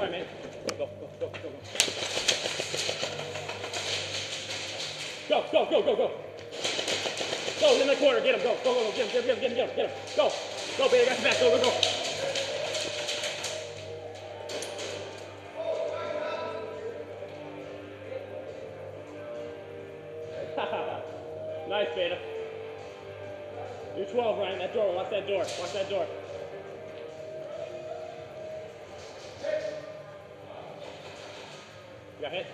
Sorry, man. Go. Go. Go, in the corner, get him, go. Get him. Go, baby, got your back, go. Nice, Beta. You're 12, Ryan, that door, watch that door. You got hit?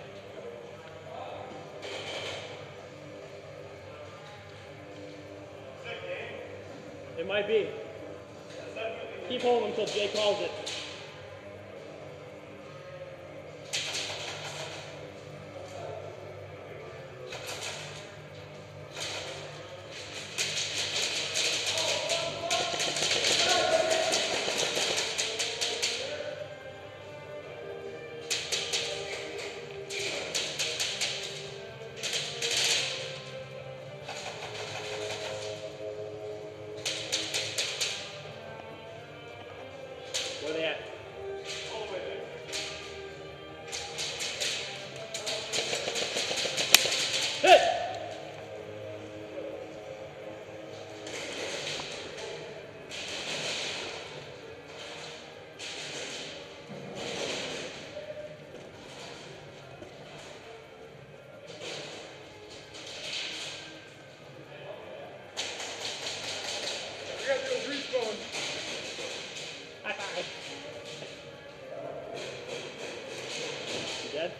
It might be. Keep holding until Jay calls it. Where they at? All the way there. Hit! We got those respawns. High five. You dead?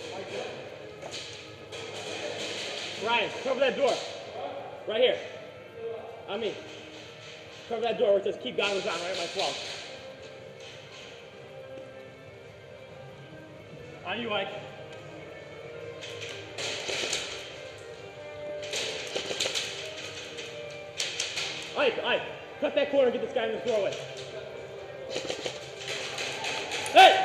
Ryan, cover that door. Right here. On me. Cover that door where it says keep goggles on, right at my 12. On you, Ike. Ike, cut that corner and get this guy in the doorway. Hey!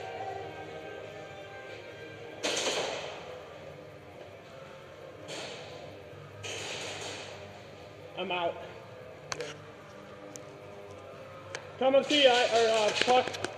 I'm out. Come and see, talk.